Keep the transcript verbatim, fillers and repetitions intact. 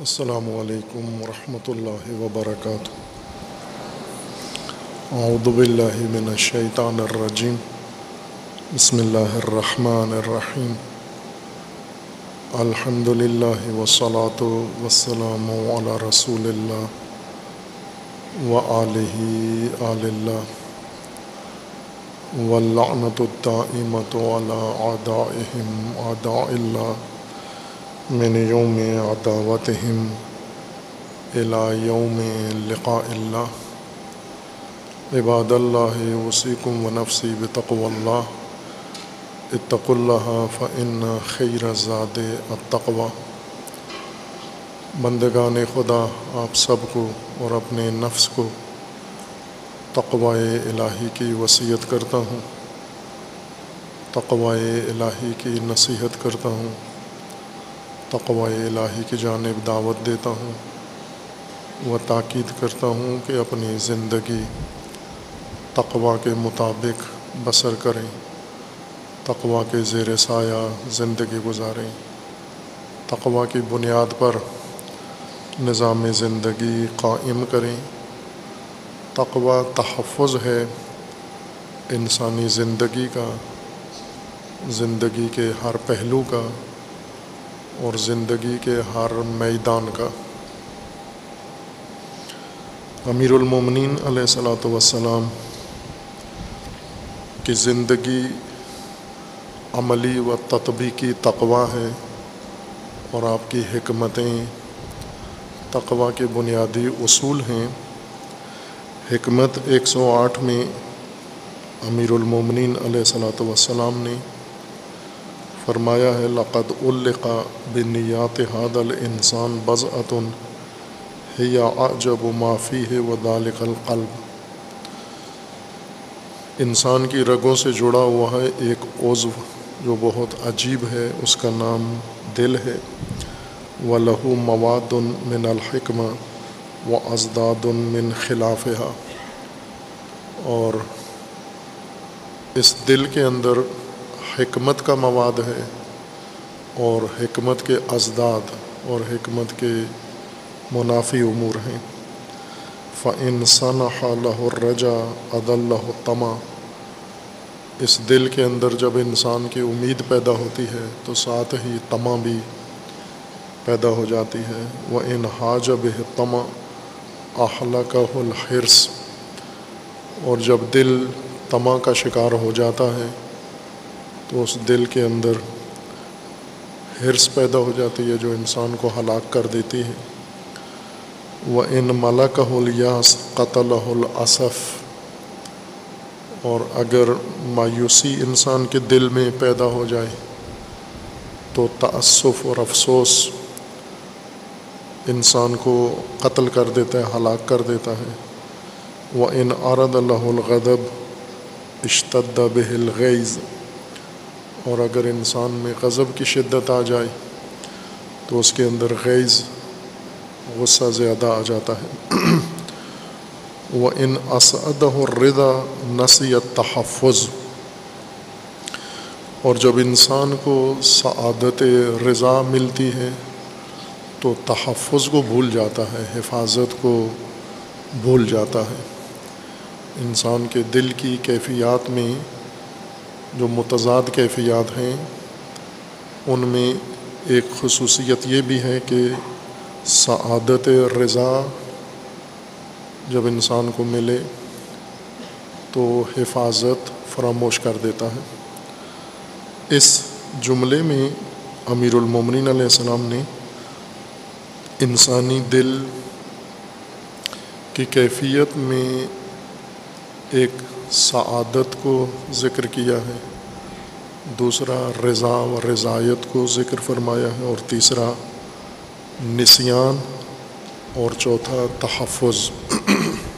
السلام علیکم ورحمۃ اللہ وبرکاتہ۔ اعوذ باللہ من الشیطان الرجیم، بسم اللہ الرحمن الرحیم۔ الحمد للہ والصلاة والسلام علی رسول اللہ وآلہ آل اللہ واللعنۃ الدائمۃ علی اعدائہم اعداء اللہ من یوم عداوتہم الی یوم لقاء اللہ۔ عباد اللہ اوصیکم ونفسی بتقوی اللہ، اتقوا اللہ فإن خیر الزاد التقوی۔ بندگان خدا، آپ سب کو اور اپنے نفس کو تقوی الہی کی وصیت کرتا ہوں، تقوی الہی کی نصیحت کرتا ہوں، تقوی الہی کی جانب دعوت دیتا ہوں و تاکید کرتا ہوں کہ اپنی زندگی تقوی کے مطابق بسر کریں، تقوی کے زیر سایہ زندگی گزاریں، تقوی کی بنیاد پر نظام زندگی قائم کریں۔ تقوی تحفظ ہے انسانی زندگی کا، زندگی کے ہر پہلو کا اور زندگی کے ہر میدان کا۔ امیر المومنین علیہ الصلاۃ والسلام کی زندگی عملی و تطبیقی تقوی ہے، اور آپ کی حکمتیں تقوی کے بنیادی اصول ہیں۔ حکمت ایک سو آٹھ میں امیر المومنین علیہ الصلاۃ والسلام نے فرمایا ہے، لقد علق بنیات هذا الانسان بضعۃ هی اعجب ما فیہ وذلک القلب۔ انسان کی رگوں سے جڑا ہوا ہے ایک عضو جو بہت عجیب ہے، اس کا نام دل ہے۔ وَلَهُ مَوَادٌ مِّنَ الْحِکْمَةِ وَأَزْدَادٌ مِّن خِلَافِهَا۔ اور اس دل کے اندر حکمت کا مواد ہے، اور حکمت کے ازداد اور حکمت کے منافی امور ہیں۔ فَإِن صَنَحَ لَهُ الرَّجَاءُ أَضَلَّهُ الطَّمَعُ۔ اس دل کے اندر جب انسان کی امید پیدا ہوتی ہے تو ساتھ ہی طمع بھی پیدا ہو جاتی ہے۔ وَإِنْ حَاجَ بِهِ الطَّمَعُ أَحْلَكَهُ الْحِرْصُ۔ اور جب دل طمع کا شکار ہو جاتا ہے تو اس دل کے اندر حرص پیدا ہو جاتی ہے جو انسان کو ہلاک کر دیتی ہے۔ وَإِنْ مَلَكَهُ الْيَأْسُ قَتَلَهُ الْأَسَفُ۔ اور اگر مایوسی انسان کے دل میں پیدا ہو جائے تو تأسف اور افسوس انسان کو قتل کر دیتا ہے، ہلاک کر دیتا ہے۔ وَإِنْ أَرَدَ لَهُ الْغَضَبُ اشْتَدَّ بِهِ الْغَيْظُ۔ اور اگر انسان میں غضب کی شدت آ جائے تو اس کے اندر غیظ، غصہ زیادہ آ جاتا ہے۔ وَإِنْ أَسْعَدَهُ الرِّضَا نَسِيَ التَّحَفُّظَ۔ اور جب انسان کو سعادت رضا ملتی ہے تو تحفظ کو بھول جاتا ہے، حفاظت کو بھول جاتا ہے۔ انسان کے دل کی کیفیات میں جو متضاد کیفیات ہیں، ان میں ایک خصوصیت یہ بھی ہے کہ سعادت رضا جب انسان کو ملے تو حفاظت فراموش کر دیتا ہے۔ اس جملے میں امیر المومنین علیہ السلام نے انسانی دل کی کیفیت میں ایک سعادت کو ذکر کیا ہے، دوسرا رضا و رضایت کو ذکر فرمایا ہے، اور تیسرا نسیان، اور چوتھا تحفظ۔